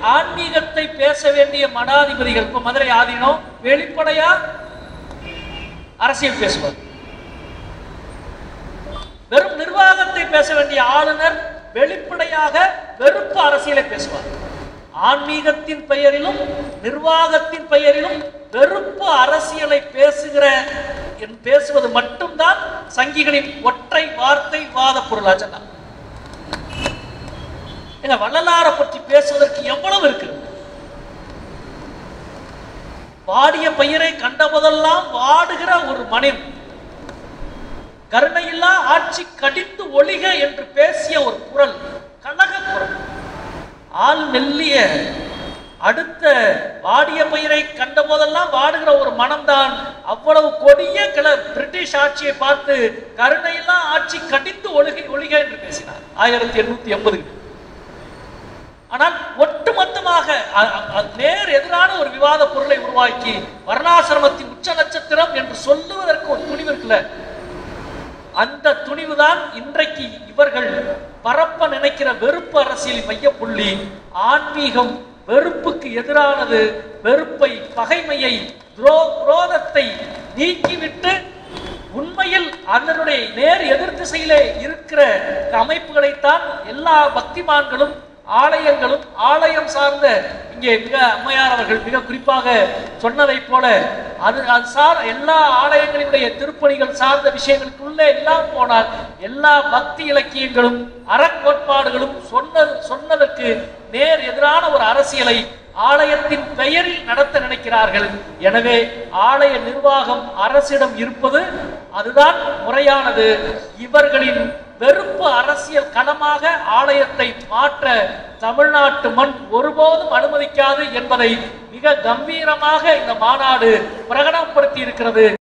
ஆன்மீகத்தை பேச வேண்டிய மடாதிபதிகள், இப்ப மதுரை ஆதீனம் வெளிப்படையா அரசியல் பேசுவார். வெறும் நிர்வாகத்தை பேச வேண்டிய ஆளுநர் வெளிப்படையாக வெறுப்பு அரசியலை பேசுவார். ஆன்மீகத்தின் பெயரிலும் நிர்வாகத்தின் பெயரிலும் வெறுப்பு அரசியலை பேசுவது மட்டும்தான் சங்கிகளின் ஒற்றை வார்த்தை வாத பொருளாச்சா. வள்ளலாரை பற்றி பேசுவதற்கு எவ்வளவு இருக்கு. வாடிய பயிரை கண்டபோதெல்லாம் வாடுகிற ஒரு மனிதன், கருணையில்லா ஆட்சி கடித்து ஒளிக என்று பேசிய ஒரு குரல், கழக குரல். ஆள் மெல்லிய அடுத்த வாடிய பயிரை கண்டபோதெல்லாம் வாடுகிற ஒரு மனம்தான் அவ்வளவு கொடிய பிரிட்டிஷ் ஆட்சியை பார்த்து கருணையில்லா ஆட்சி கடித்து ஒளிக என்று பேசினார் 1880. ஆனால் ஒட்டுமொத்தமாக நேர் எதிரான ஒரு விவாத பொருளை உருவாக்கி வர்ணாசிரமத்தின் உச்ச நட்சத்திரம் என்று சொல்லுவதற்கு ஒரு துணிவு இருக்குல்ல, அந்த துணிவுதான் இன்றைக்கு இவர்கள் பரப்ப நினைக்கிற வெறுப்பு அரசியலின் மையப்புள்ளி. ஆன்மீகம் வெறுப்புக்கு எதிரானது. வெறுப்பை, பகைமையை, குரோதத்தை நீக்கிவிட்டு உண்மையில் அதனுடைய நேர் எதிர் திசையிலே இருக்கிற அமைப்புகளைத்தான் எல்லா பக்திமான்களும் ஆலயங்களும் ஆலயம் சார்ந்த, இங்கே மிக அம்மையார் அவர்கள் மிக குறிப்பாக சொன்னதை போல அது சார் எல்லா ஆலயங்களினுடைய திருப்பணிகள் சார்ந்த விஷயங்களுக்குள்ளே எல்லாம் போனால் எல்லா பக்தி இலக்கியங்களும் அறக்கோட்பாடுகளும் சொன்னதற்கு நேர் எதிரான ஒரு அரசியலை ஆலயத்தின் பெயரில் நடத்த நினைக்கிறார்கள். எனவே ஆலய நிர்வாகம் அரசிடம் இருப்பது அதுதான் முறையானது. இவர்களின் வெறுப்பு அரசியல் களமாக ஆலயத்தை மாற்ற தமிழ்நாட்டு மண் ஒருபோதும் அனுமதிக்காது என்பதை மிக கம்பீரமாக இந்த மாநாடு பிரகடனப்படுத்தி இருக்கிறது.